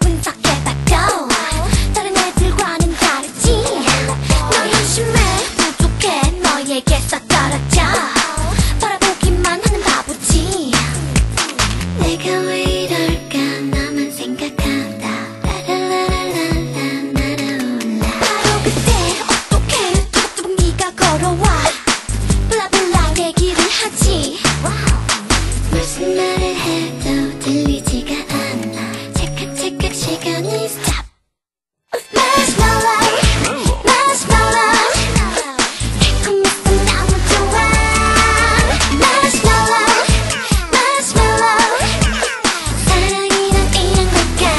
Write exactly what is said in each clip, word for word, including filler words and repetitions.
분석해봐도 다른 애들과는 다르지. 너 현심에 부족해. 너에게서 떨어져 바라보기만 하는 바보지. 내가 왜 이럴까 나만 생각한다. 라라라라라 날아올라. 바로 그때 어떡해 두벅두벅 네가 걸어와 블라블라 얘기를 하지. 무슨 말을 해도 들리지가 않아. 찰칵 찰칵 시간이 stop. Marshmallow Marshmallow 달콤해서 너무 좋아. Marshmallow Marshmallow 사랑이란 이런 걸까.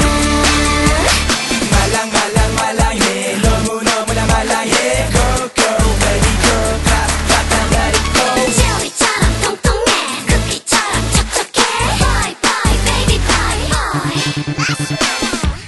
말랑 말랑 말랑해. 너무너무나 말랑해. Go go baby go clap clap and let it go. 젤리처럼 통통해 쿠키처럼 촉촉해. Bye bye baby bye bye.